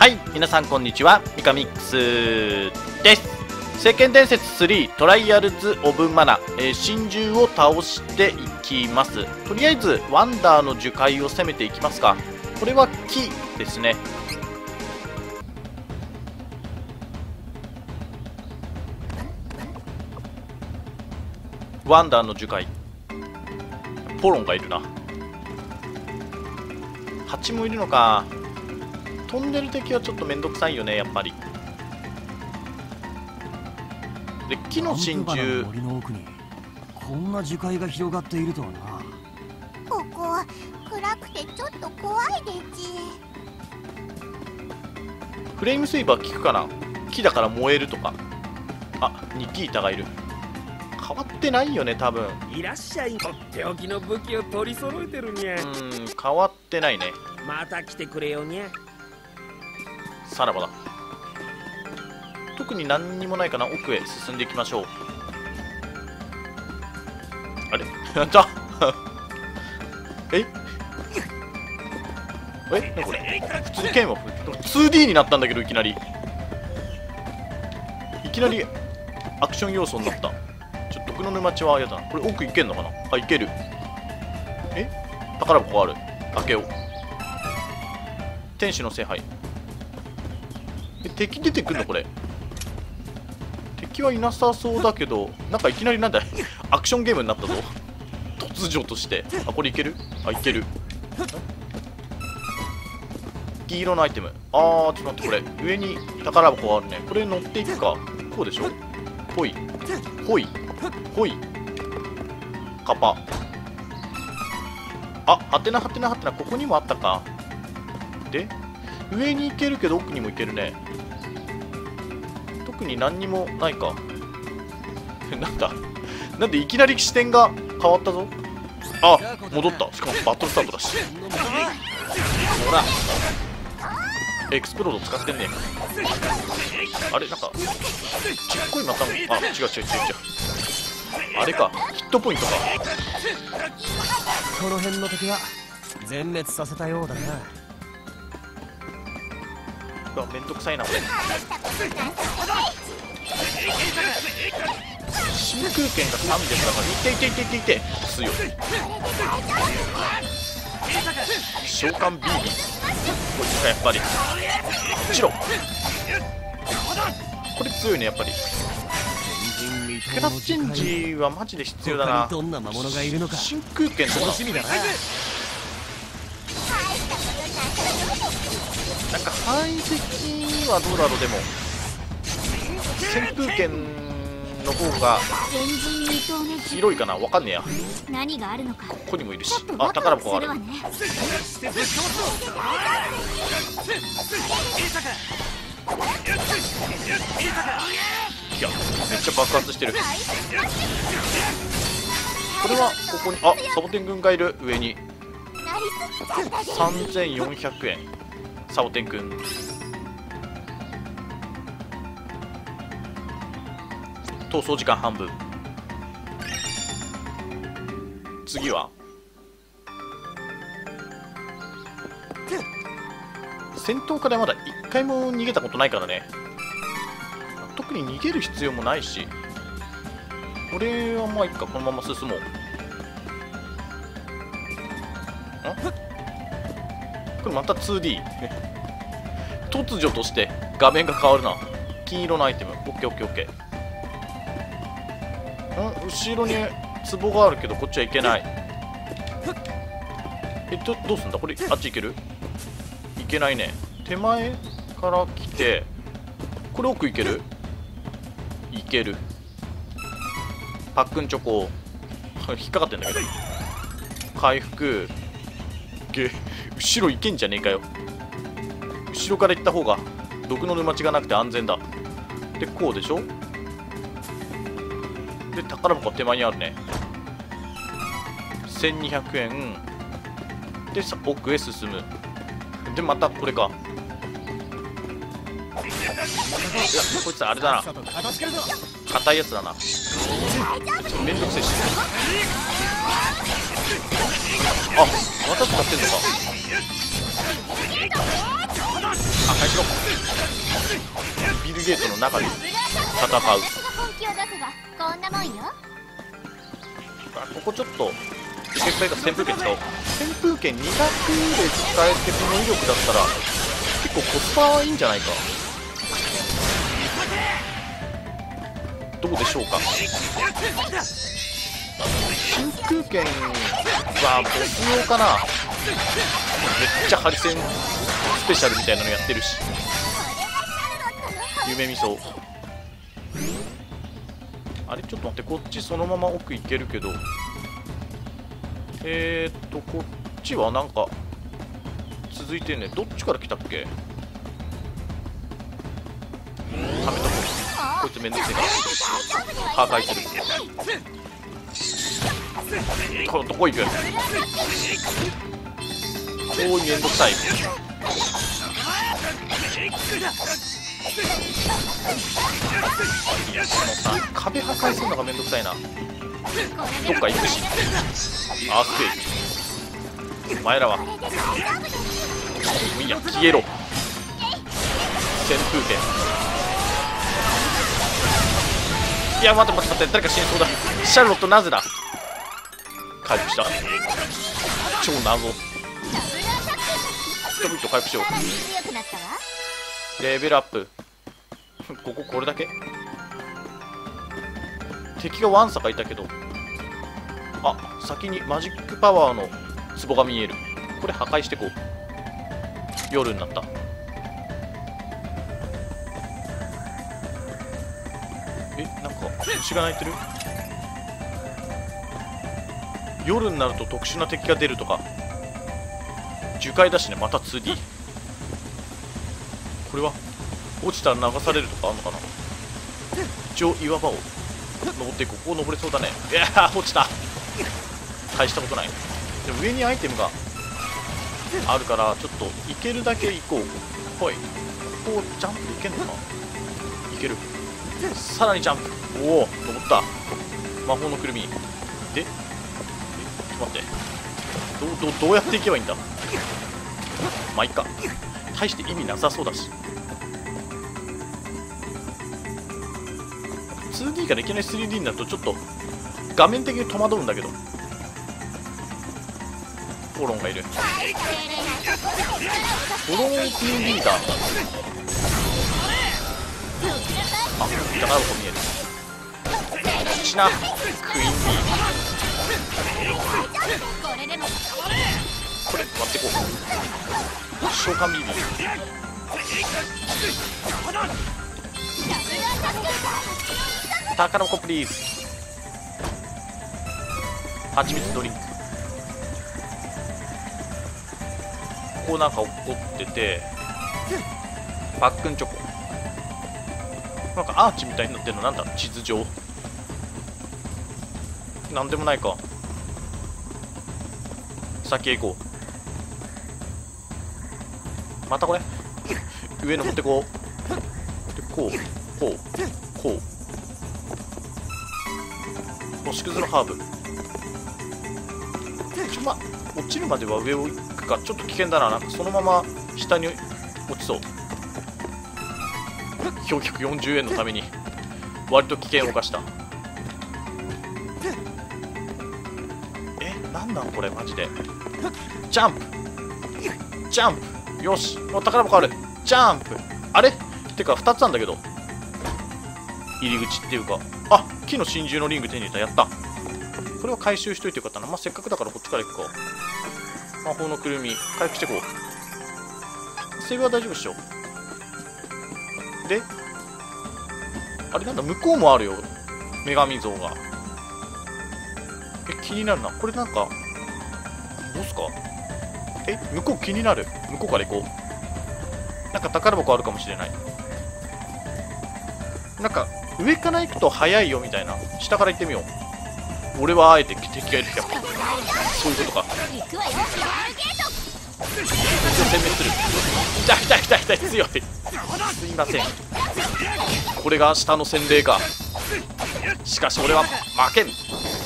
はい、皆さんこんにちは、ミカミックスです。聖剣伝説3トライアルズ・オブ・マナ、真珠を倒していきます。とりあえずワンダーの樹海を攻めていきますか。これは木ですね。ワンダーの樹海、ポロンがいるな。蜂もいるのか。飛んでる敵はちょっとめんどくさいよね、やっぱり。で、木の真珠、 森の奥にこんな樹海が広がっているとはな。 ここ暗くてちょっと怖いでち。 フレームセイバー効くかな。木だから燃えるとか。あ、ニキータがいる。変わってないよね、多分。 いらっしゃい。とっておきの武器を取り揃えてるにゃ。 変わってないね。 また来てくれよにゃ。 さらばだ。特に何にもないかな。奥へ進んでいきましょう。あれやったえ何これ。普通に剣は 2D になったんだけど、いきなりアクション要素になった。ちょっと毒の沼地は嫌だな。これ奥行けんのかな。あ、行ける。宝箱がある。開けよう。天使の聖杯。敵出てくんのこれ。敵はいなさそうだけど、なんかいきなりなんだアクションゲームになったぞ、突如として。あ、これいける。あ、いける。黄色のアイテム。ちょっと待って、これ上に宝箱があるね。これ乗っていくか。こうでしょ。ほいほいほい。カパ。あ、はてなはてなはてな。ここにもあったか。で上に行けるけど奥にも行けるね。特に何にもないかなんでいきなり視点が変わったぞ。あ、戻った。しかもバトルスタートだし。ほらエクスプロード使ってんね。あれ、なんかちっこいまたも。あ、違う。あれか、ヒットポイントか。 この辺の敵は全滅させたようだな。 めんどくさいなこれ。真空剣が300だからいて強い。召喚 BB こいつかやっぱり。白これ強いねやっぱり。クラスチェンジはマジで必要だな。 どんな魔物がいるのか真空剣とか楽しみだな。 なんか範囲的にはどうだろう。でも旋風剣の方が広いかな。わかんねえや。 何があるのか。 ここにもいるし。あ、宝箱がある。いや、めっちゃ爆発してる。これはここに、あ、サボテン軍がいる。上に3400円。サボテン君。逃走時間半分。次は戦闘からまだ1回も逃げたことないからね。特に逃げる必要もないし、これはまあいいか。このまま進もう。これまた 2D 突如として画面が変わるな。金色のアイテム。オッケーオッケーオッケー。後ろに壺があるけどこっちは行けない。どうすんだこれ。あっち行ける？行けないね。手前から来て、これ奥行ける？行ける。パックンチョコ引っかかってんだけど。回復。後ろ行けんじゃねえかよ。後ろから行った方が毒の沼地がなくて安全だ。でこうでしょ。で宝箱手前にあるね。1200円で奥へ進む。でまたこれか。いやこいつあれだな、硬いやつだな。めんどくせえし。あ、また使ってんのか。あ、返しちのビルゲートの中で戦う。 私が本気を出せばこんなもんよ。 ここちょっと結構扇風券使おう。扇風券200で使えてこの威力だったら結構コスパはいいんじゃないか。どうでしょうか。真空券はボス用かな。めっちゃハリセンスペシャルみたいなのやってるし。夢味噌。あれちょっと待って、こっちそのまま奥行けるけど、こっちはなんか続いてんね。どっちから来たっけ。はめとこう。こいつめんどくせえから破壊する。どこ行く。おいめんどくさい。壁破壊するのがめんどくさいな。どっか行くし。アースクエイク。お前らはいいや消えろ。扇風券。いや待って誰か死にそうだ。シャルロットなぜだ。回復した。超謎。ストビット回復しよう。レベルアップ。これだけ。敵がワンサかいたけど、あ、先にマジックパワーの壺が見える。これ破壊してこう。夜になった。なんか虫が鳴いてる。夜になると特殊な敵が出るとか。樹海だしね。また 2D。 これは落ちたら流されるとかあんのかな。一応岩場を登っていこう。ここ登れそうだね。いやー落ちた。大したことない。でも上にアイテムがあるからちょっと行けるだけ行こう。ほい。ここジャンプで行けんのかな。行ける。さらにジャンプ。おお登った。魔法のくるみで、ちょっと待って。どうやって行けばいいんだ。まあいっか。大して意味なさそうだし。2D からいきなり 3D になるとちょっと画面的に戸惑うんだけど。フォロンがいる。フォロンティーンリーダー。あ、だからここ見える。シナクイーンビー。これ割ってこう。召喚ビービー。宝箱プリーズ。はちみつドリンク。ここなんか起こってて、パックンチョコ。なんかアーチみたいになってるのなんだ。地図上なんでもないか。先へ行こう。またこれ上登ってこう。でこうこうこう。星屑のハーブ。まあ落ちるまでは上を行くか。ちょっと危険だな。なんかそのまま下に落ちそう。440円のために割と危険を冒した。なんなんこれマジで。ジャンプジャンプ。よし、宝箱ある。ジャンプ。あれてか2つなんだけど、入り口っていうか。あ、木の真珠のリング手に入れた。やった。これは回収しといてよかったな。まあ、せっかくだからこっちから行くか。魔法のくるみ回復していこう。セーブは大丈夫っしょ。であれなんだ、向こうもあるよ、女神像が。気になるな。これなんかボスか。向こう気になる。向こうから行こう。なんか宝箱あるかもしれない。なんか上から行くと早いよみたいな。下から行ってみよう。俺はあえて敵がいる。やっぱそういうことか。全滅する。痛い強い。すいません。これが下の洗礼か。しかし俺は負けん。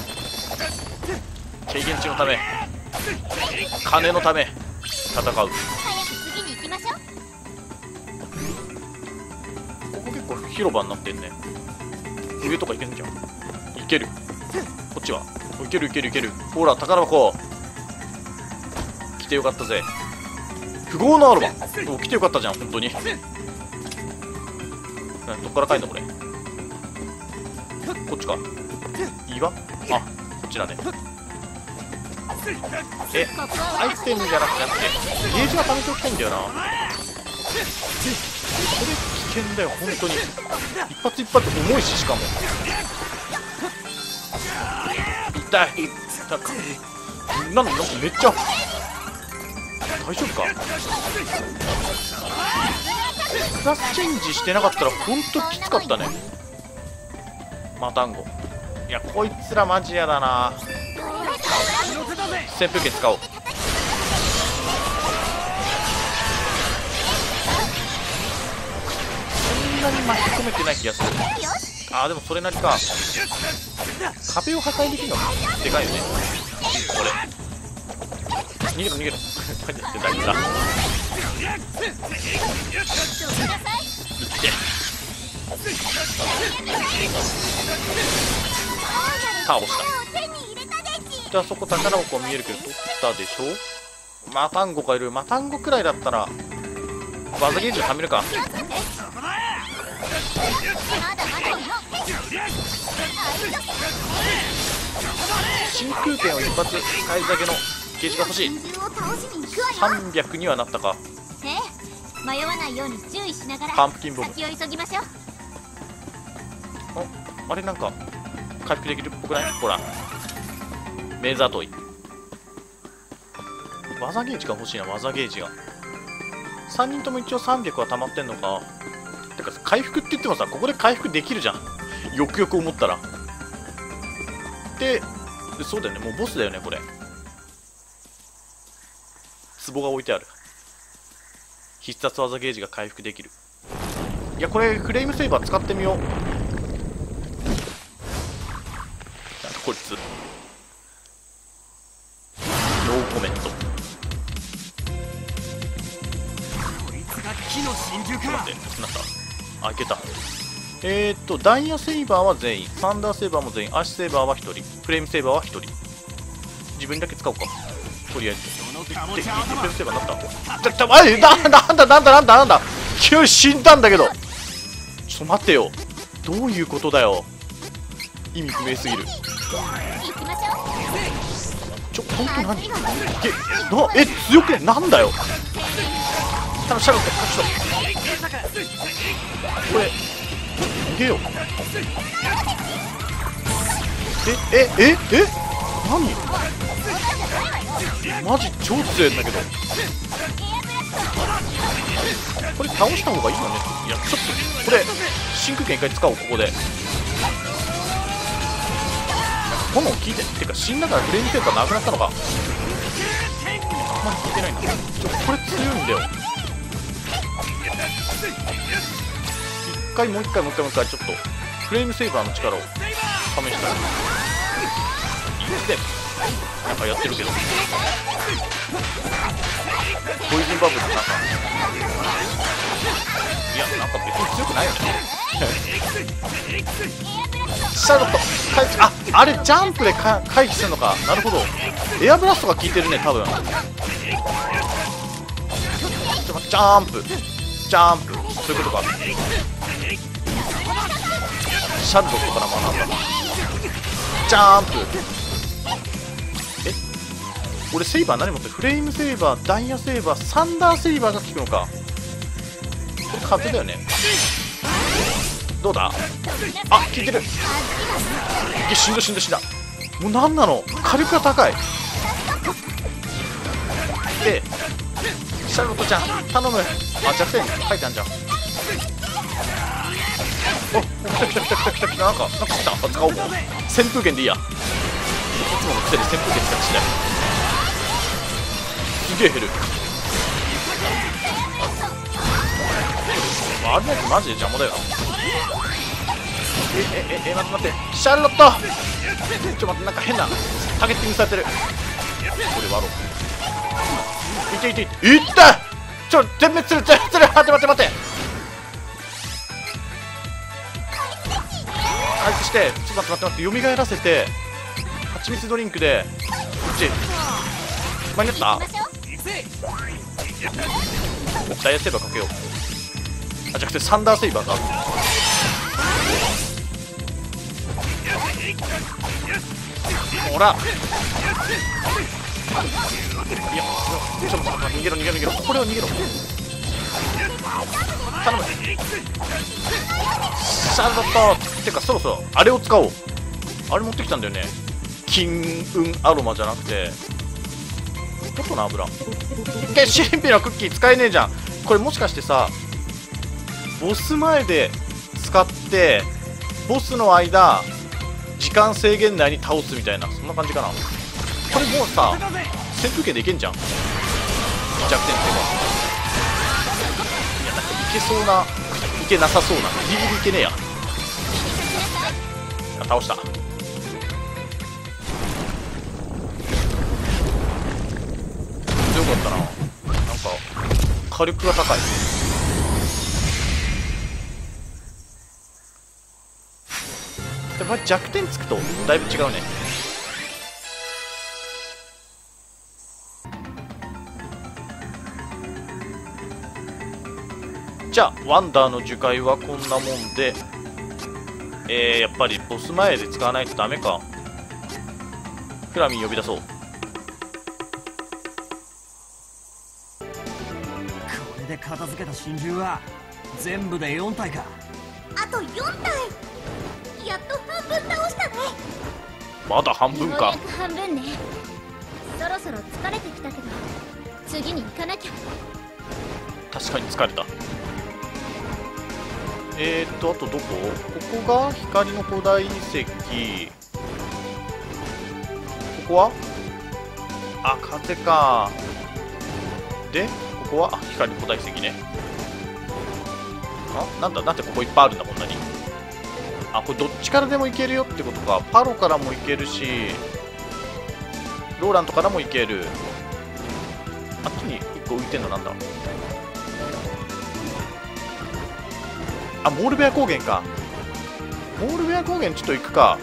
経験値のため、金のため戦う。 広場になってんね。上とかいけんじゃん。いける。こっちは。いけるいけるいける。ほら、宝箱。来てよかったぜ。富豪のアロマ。お、来てよかったじゃん、本当に。どっから帰んのこれ。こっちか。岩？あ、こっちだね。え、アイテムじゃなくてゲージは貯めておきたいんだよな。これ危険だよ、本当に。一発一発重いし、しかも。痛い。なんかめっちゃ。大丈夫か？クラスチェンジしてなかったら本当きつかったね。マタンゴ。いや、こいつらマジやだな。扇風機使おう。そんなに巻き込めてない気がする。あー、でもそれなりか。壁を破壊できるのかでかいよね。これ逃げる逃げる。何やってんだあいつら。生きて。倒した。じゃあそこ宝箱見えるけど取ったでしょ。マタンゴがいる。マタンゴくらいだったら技ゲージを貯めるか。真空剣を一発返すだけのゲージが欲しい。300にはなったか。 迷わないように注意しながらパンプキンボム。 先を急ぎましょう。 あれ、なんか回復できるっぽくない？ほら、メーザートイ。技ゲージが欲しいな。技ゲージが3人とも一応300は溜まってんのか。てか回復って言ってもさ、ここで回復できるじゃん。よくよく思ったら。で、そうだよね、もうボスだよねこれ。壺が置いてある。必殺技ゲージが回復できる。いや、これフレームセーバー使ってみよう。なんだこいつ。ノーコメント。待って、なった。あ、いけた。ダイヤセイバーは全員、サンダーセイバーも全員、アッシュセイバーは1人、フレームセイバーは1人。自分にだけ使おうか、とりあえず。フレームセイバーになった。なんだ急に死んだんだけど。ちょっと待ってよ、どういうことだよ。意味不明すぎる。本当何？強くね？なんだよ。シャロット勝ちと。これ逃げよう。何？マジ超強いんだけど。これ倒した方がいいよね。いや、ちょっとこれ真空剣一回使おう。ここで炎効いて。てか死んだからフレームセーバーなくなったのか。あんまり効いてないんだ。これ強いんだよ。もう一回ちょっとフレームセーバーの力を試したい。いいですね。なんかやってるけど、ポイズンバブルなんか、いや、なんか別に強くないよね。シャロットあれジャンプで回避するのか。なるほど、エアブラストが効いてるね多分。ちょっと待って、ジャンプそういうことか。シャルロットから学んだ。ジャンプ。俺セイバー何持ってる？フレームセイバー、ダイヤセイバー、サンダーセイバーが効くのか。これ風だよね。どうだ？あ、効いてる。死んだ。もう何なの？火力が高い。で、シャルロットちゃん頼む。あ、弱点書いてあるじゃん。お、来た。なんか来た。使おう。扇風剣でいいや。いつものくせに扇風剣使ってしたよ。すげえ減る。あれのやつマジで邪魔だよな。待って、シャルロットちょっと待って、なんか変なターゲッティングされてる。これ割ろう。いった全滅する。待って。 回復して、ちょっと待って、蘇らせて蜂蜜ドリンクでこっち間に合った。ダイヤセーバーかけよう。あ、じゃなくてサンダーセイバーか。ほら、いや、ちょっと逃げろ。これを逃げろ。頼む。シャルロットってか、そろそろあれを使おう。あれ持ってきたんだよね。金運アロマじゃなくてちょっとの油。神秘のクッキー使えねえじゃん。これもしかしてさ、ボス前で使ってボスの間時間制限内に倒すみたいな、そんな感じかな。これもうさ、扇風機でいけんじゃん。弱点っていうか、いや、なんかいけそうな、いけなさそうな、ギリギリいけねえや。倒した。強かったな。なんか火力が高い。でも弱点つくとだいぶ違うね。じゃあワンダーの樹海はこんなもんで、やっぱりボス前で使わないとダメか。フラミン呼び出そう。 これで片付けた真珠は全部で4体か。 あと4体。やっと半分倒したね。 まだ半分か。 ようやく半分ね。そろそろ疲れてきたけど次に行かなきゃ。 確かに疲れた。あとどこ？ここが光の古代遺跡。ここは風か。でここは光の古代遺跡ね。なんでここいっぱいあるんだ。こんなに。これどっちからでも行けるよってことか。パロからも行けるし、ローラントからも行ける。あっちに1個浮いてんのなんだ。モールベア高原か。モールベア高原ちょっと行くか。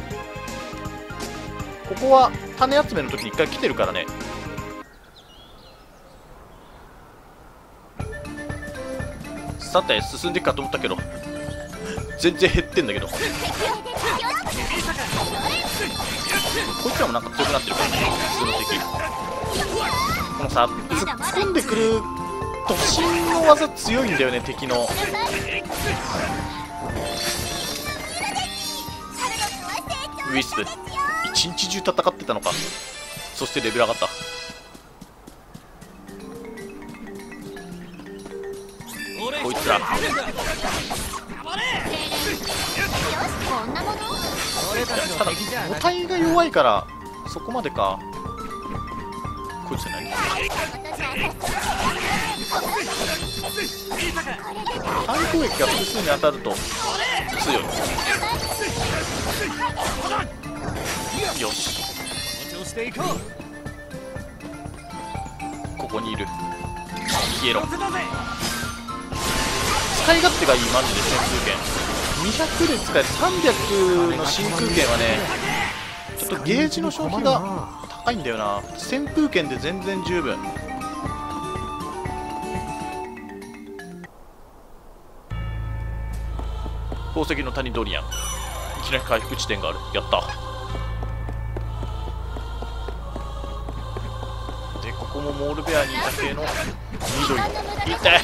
ここは種集めの時に1回来てるからね。さて進んでいくかと思ったけど全然減ってんだけど、こいつらもなんか強くなってるからね。普通の敵このさ、突っ込んでくる突進の技強いんだよね、敵の。ウィスプ一日中戦ってたのか。そしてレベル上がった。こいつらただ母体が弱いからそこまでか。こいつ何？反攻撃が複数に当たると強い。よし、ここにいる。消えろ。使い勝手がいい。マジで旋風剣200で使える。300の真空剣はね、ちょっとゲージの消費が高いんだよな。旋風剣で全然十分。宝石の谷ドリアン、いきなり回復地点がある。やった。でここもモールベアにいた系の緑の痛い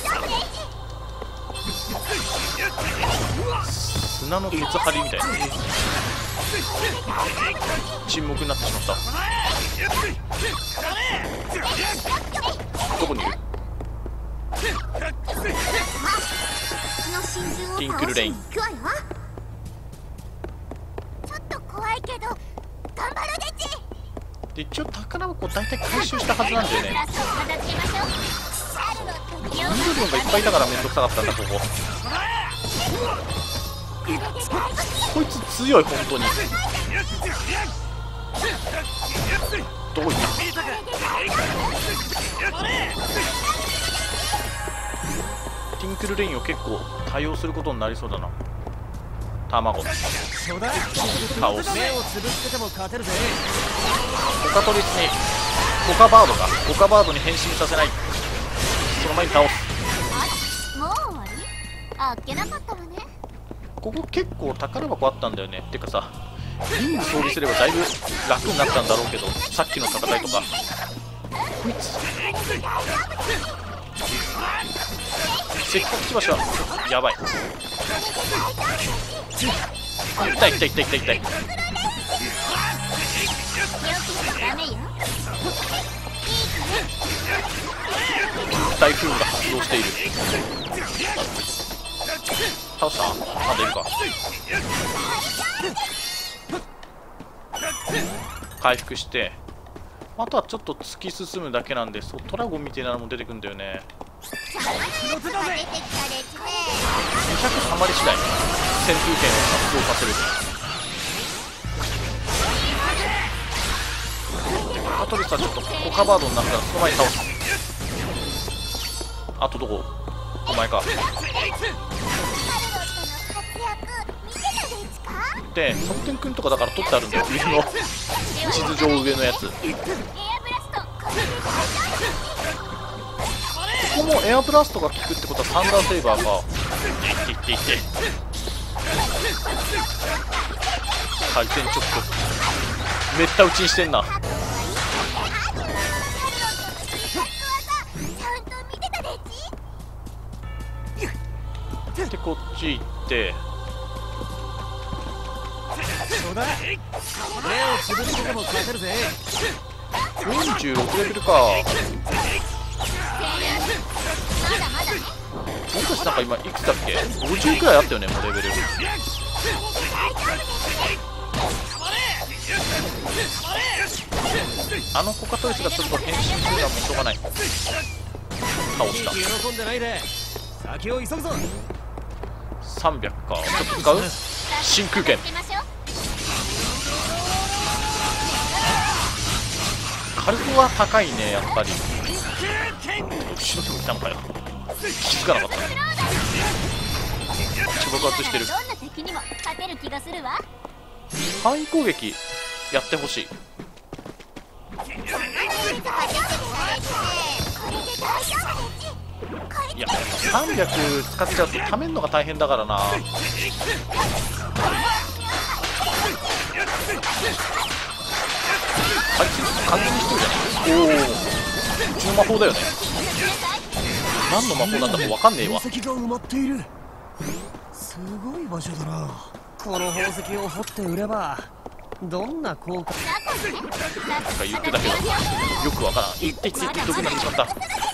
砂の鉄張りみたいな。沈黙になってしまった。どこにいる？ティンクルレイン。 ちょっと怖いけど頑張るでち。 で一応宝箱大体回収したはずなんだよね。緑のがいっぱいいたからめんどくさかったんだ。ここいつ強い本当に。どこ行った？ティンクルレインを結構対応することになりそうだな。 卵倒す。 目をつぶってても勝てるぜ。 コカトリスにコカバードか、コカバードに変身させない。その前に倒す。 もう終わり？あっけなかったわね。 ここ結構宝箱あったんだよね。てかさ、リング装備すればだいぶ楽になったんだろうけど、さっきの戦いとか。こいつせっかく来ました。やばい。痛い痛い痛い痛い痛い。 ダメよ。 台風が発動している。倒した？まだいるか。回復して、あとはちょっと突き進むだけなんで、そうトラゴンみたいなのも出てくるんだよね。200たまり次第旋風剣を発動させる。でコカトリスはちょっとコカバードになったらその前に倒す。あとどこ？お前か。でソフテン君とかだから取ってあるんだよ、上の地図上上のやつ。ここもエアブラストが効くってことはサンダーセイバーか。いっていっていって、回転ちょっとめった打ちにしてんな。でこっち行って目をつぶってても勝てるぜ。 46レベルか。僕たちなんか今いくつだっけ、50くらいあったよね、もうレベル。あのコカトリスがちょっと変身するのはもうしょうがない。倒した。 喜んでないで先を急ぐぞ。 300か。ちょっと使う真空剣。火力は高いね、やっぱり。後ろに来たのかよ、気づかなかった。爆発してる。範囲攻撃やってほしい。いや300使っちゃうとためんのが大変だからな。あいつ完全に一人じゃない。おお、うちの魔法だよね。何の魔法なんだか分かんねえわ。 宝石が埋まっている。すごい場所だな。この宝石を掘って売ればどんな効果。 なんか言ってたけどよく分からん。いっていっていってどこになってしまった。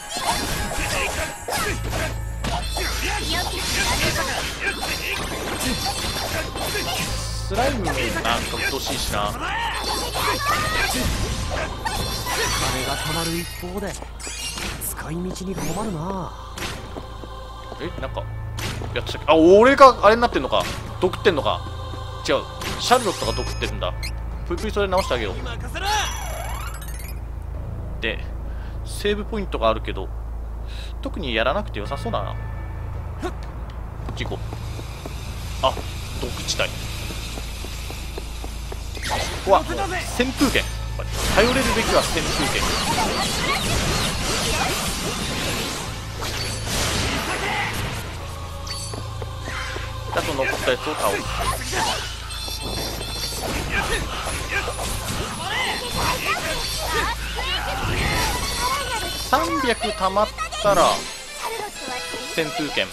スライムなんか鬱陶しいしな。 金がたまる一方で使い道に困るな。 え、なんかやってたっけ。あ、俺があれになってんのか。毒ってんのか。違う、シャルロットが毒ってるんだ。ぷいぷいそれ直してあげよう。でセーブポイントがあるけど特にやらなくて良さそうだな。こっち行こう。あ、毒地帯。ここは扇風剣。頼れるべきは扇風剣。あと残ったやつを倒す。300溜まったら扇風剣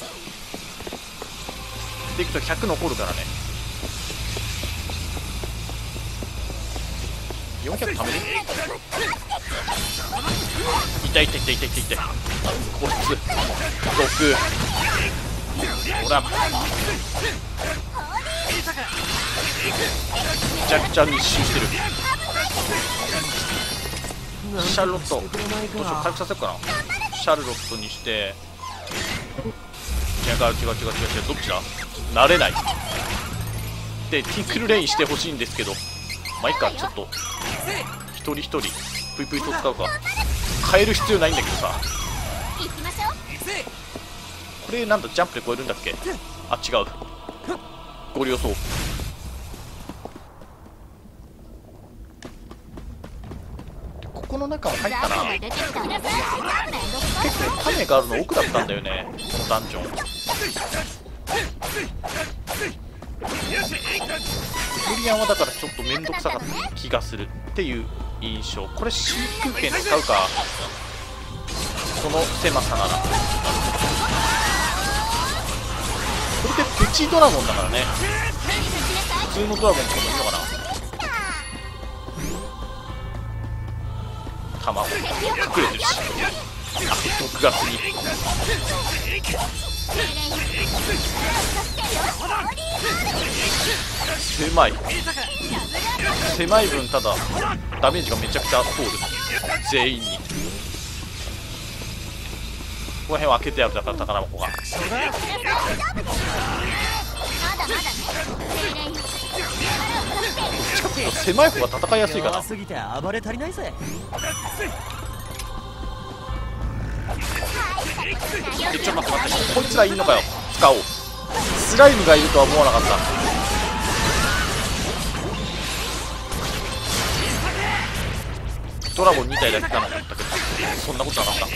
でいくと100残るからね。400溜める。痛い痛い痛い痛い痛い痛い。こいつ毒。ほらめちゃくちゃ密集してる。シャルロットどうしよう、回復させようかな。シャルロットにして違う違う違う違う違う、どっちだ。慣れないでティンクルレインしてほしいんですけど、まあいいか。ちょっと一人一人プイプイと使うか。変える必要ないんだけどさ。これなんだ、ジャンプで超えるんだっけ。あ、違う。 ゴリ押そう。ここの中も入ったな。 出てきたらめんどくさ結構種があるの奥だったんだよね、このダンジョン。ブリアンはだからちょっと面倒くさかった気がするっていう印象。これ真空圏使うか、この狭さなら。これってプチドラゴンだからね。普通のドラゴンとかもいいのかな。卵隠れてるし、毒ガスに狭い分、ただダメージがめちゃくちゃ通る、全員に。この辺は開けてあるだから宝箱が。ちょっと狭い方が戦いやすいかな。 弱すぎて暴れ足りないぜ。 ちょっと待って、こいつらいんのかよ。使おう。スライムがいるとは思わなかった。ドラゴン2体だけかなと思ったけど、そんなことなかった。め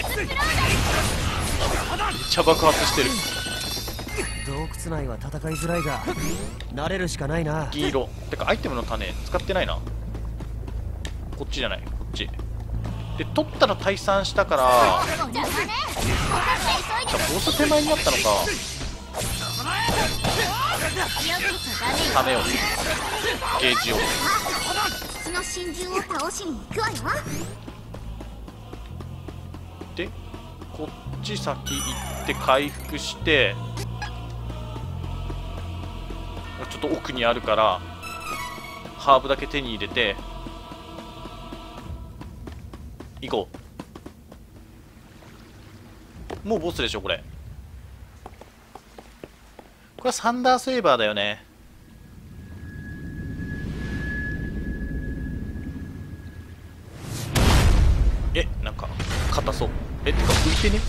っちゃ爆発してる。 洞窟内は戦いづらいが慣れるしかないな。 銀色てかアイテムの種使ってないな。こっちじゃない、こっちで取ったら退散したから、じゃあボス手前になったのか。ためよう、ゲージを。 その真珠を倒しに行くわよ。 でこっち先行って回復して、ちょっと奥にあるからハーブだけ手に入れて行こう。もうボスでしょこれ。これはサンダーセーバーだよね。なんか硬そう。てか浮いてね。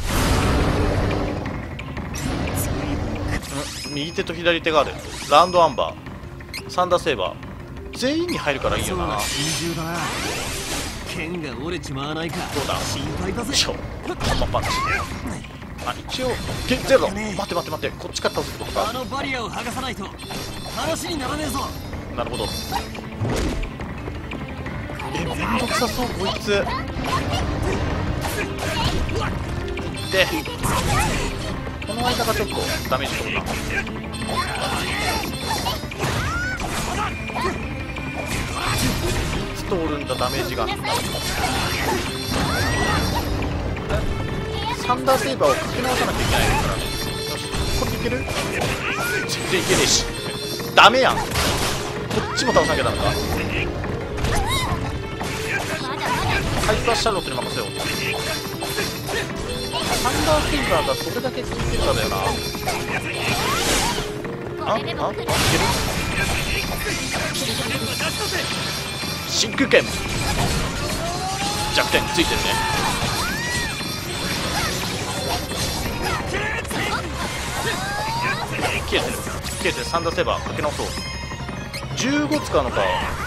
右手と左手がある。ラウンドアンバー、サンダーセーバー、全員に入るからいいよな。 真珠だな。剣が折れちまわないか。 どうだ、 心配だぜ。 ハンマーパンチ。一応ゼロ。待って、こっちから倒すってことか。 あのバリアを剥がさないと話にならねえぞ。 なるほど。めんどくさそうこいつ。でこの間がちょっとダメージ取るな。いつ通るんだダメージが。サンダーセーバーをかけ直さなきゃいけないからね。よし、これでいける？全然いけねえし。ダメやん。こっちも倒さなきゃダメか。ハイパーシャロットに任せよう。サンダーセーバーがどれだけ効いてるかだよな。いける？真空剣弱点ついてるね。消えてる。サンダーセーバーかけ直そう。15使うのか。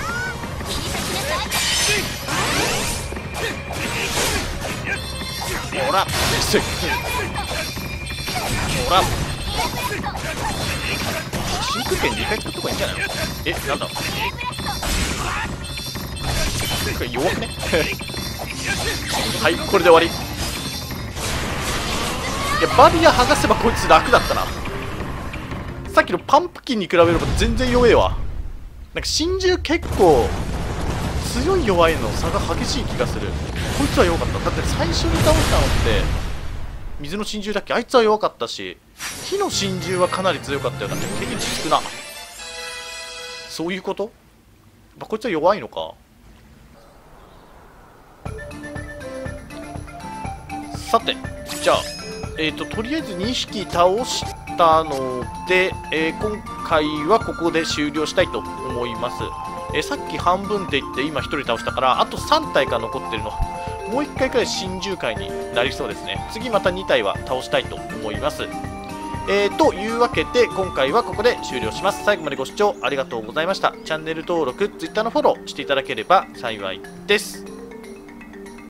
ほらほら、真空剣2回使った方がいいんじゃないの。なんだこれ弱くね。はい、これで終わり。いやバリア剥がせばこいつ楽だったな。さっきのパンプキンに比べれば全然弱えわ。なんか真珠結構強い弱いの差が激しい気がする。こいつは弱かった。だって最初に倒したのって水の真珠だっけ。あいつは弱かったし、火の真珠はかなり強かったよな。敵に少な。そういうこと？こいつは弱いのか。さてじゃあとりあえず2匹倒したので、今回はここで終了したいと思います。さっき半分って言って今1人倒したから、あと3体が残ってるの。もう1回くらい真珠界になりそうですね。次また2体は倒したいと思います。 というわけで今回はここで終了します。最後までご視聴ありがとうございました。チャンネル登録、Twitter のフォローしていただければ幸いです。